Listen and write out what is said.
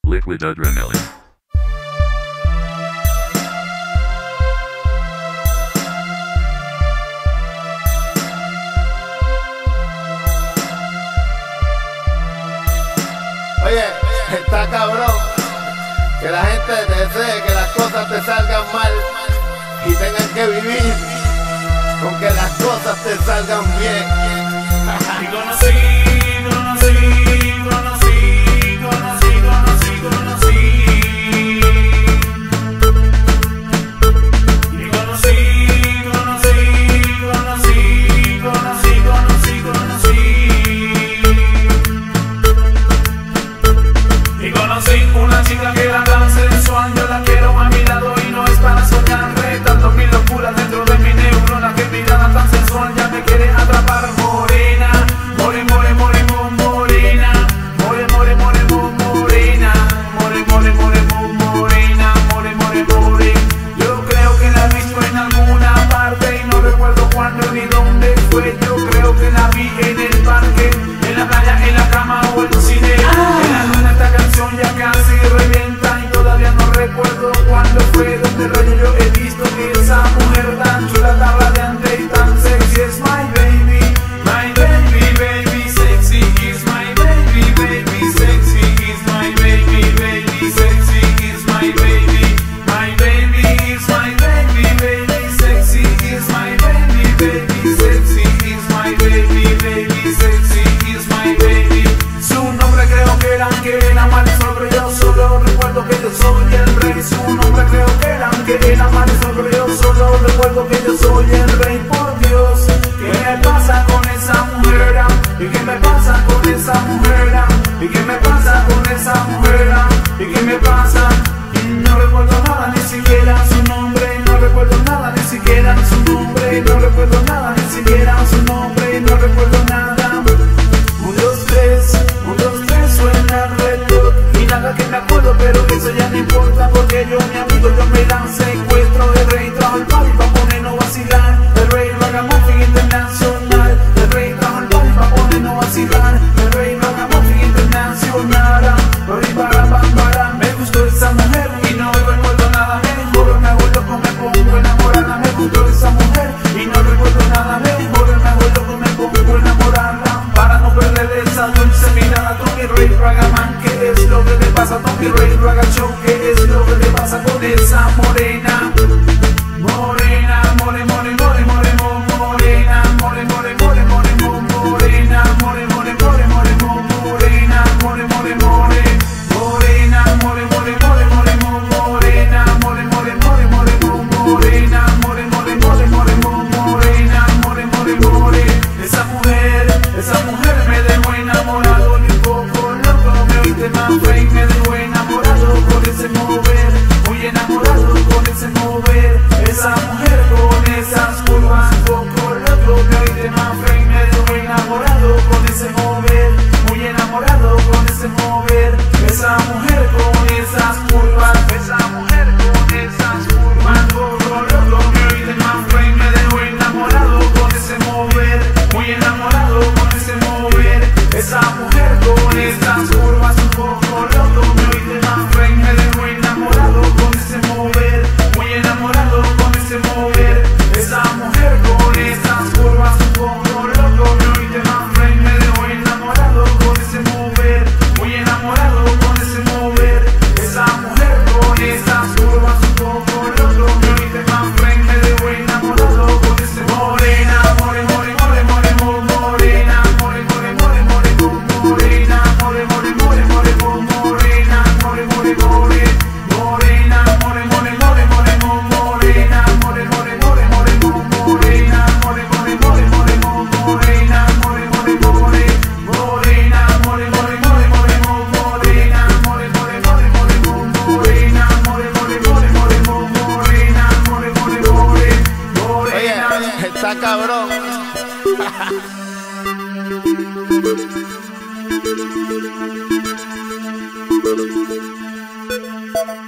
Liquid Adrenaline. Oye, está cabrón que la gente desee que las cosas te salgan mal y tengan que vivir con que las cosas te salgan bien. Y conocí. Y conocí una chica que era tan sensual, yo la quiero a mi lado y no es para soñar. Retando mil locuras dentro de mi neurona, que mirada tan sensual ya me quiere atrapar. Morena, more, more, more, morena, more, more, more, morena, more, more, more, morena, more, more, more. Yo creo que la he visto en alguna parte y no recuerdo cuándo ni dónde fue. Yo creo que la vi en el parque, en la playa, en la cama o en el cine. Ya casi revienta y todavía no recuerdo cuándo fue, donde rayo yo he visto que esa mujer tan chula, tan radiante y tan sexy es my baby, baby, sexy is my baby, sexy is my baby, sexy is my baby is my baby, sexy is my baby, sexy is my baby, sexy is my baby. Su nombre creo que era Marisol, pero yo solo recuerdo que yo soy el rey. Su nombre creo que era Marisol, pero yo solo recuerdo que yo soy el rey. Por Dios, ¿qué me pasa con esa mujer? ¿Y qué me pasa con esa mujer? ¿Y qué me pasa con esa mujer? ¿Y qué me pasa? Y no recuerdo nada, ni siquiera su nombre. No recuerdo nada, ni siquiera su nombre. No recuerdo nada, ni siquiera su nombre. No recuerdo nada. 1, 2, 3 suena el reloj y nada que me acuerdo, pero eso ya no importa porque yo, mi amigo, yo me la secuestro. El rey trajo el party pa' ponernos a vacilar, el rey Ragamuffin internacional. El rey trajo el party pa' ponernos a vacilar, el rey Ragamuffin internacional. Me gustó esa mujer y no recuerdo nada mejor. Me hago loco, me pongo enamorada. Me gustó esa mujer y no recuerdo nada mejor. Me hago loco, me pongo enamorada. Para no perder esa dulce mirada, Tommy Ray Ragaman, ¿qué es lo que te pasa? Tommy Ray Raga Show, ¿qué es lo que te pasa con esa morena? Morena, more, more, more, more, morena, more, more, more, more, morena, more, more, more, more, morena, more, more, more, morena, more, more, more, more, morena, more, more, more, more, morena, more, more, more, more, morena, more, more, more. Esa mujer me dejó enamorado y un poco loco. Me oíste más fe y me dejó enamorado con ese mover, muy enamorado con ese mover. Esa mujer con esas curvas, un poco loco. Me oíste más fe y me dejó enamorado con ese mover, muy enamorado con ese mover. Esa mujer con esas curvas, esa mujer con esas curvas, un poco loco. Me oíste más fe y me dejó enamorado con ese mover, muy enamorado con ese mover. Esa mujer con esas curvas, un poco loco. Me oíste más fe y me dejó enamorado con ese mover, muy enamorado con ese mover. Esa mujer con esas curvas, un poco loco. Me oíste más fe y me dejó enamorado con ese mover, muy enamorado con ese mover. Esa mujer con esas curvas, un poco loco. Me oíste más fe y me dejó enamorado con ese morena, more, more, more, more, morena, more, more, more, more, morena, more, more, more, more, morena, more, more, more, morena, more, more, more, more, morena, more, more, more, more, morena, more, more, more, more, morena, more, more, more, morena, more, more, more, more, morena, more, more, more, more, more, morena. Oye, está cabrón. Thank you.